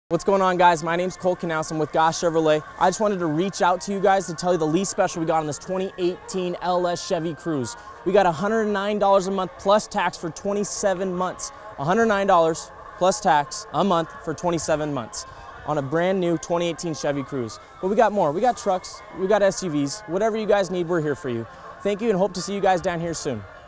What's going on, guys? My name's Cole Canals. I'm with Gosh Chevrolet. I just wanted to reach out to you guys to tell you the lease special we got on this 2018 LS Chevy Cruze. We got $109 a month plus tax for 27 months. $109 plus tax a month for 27 months on a brand new 2018 Chevy Cruze. But we got more. We got trucks, we got SUVs. Whatever you guys need, we're here for you. Thank you and hope to see you guys down here soon.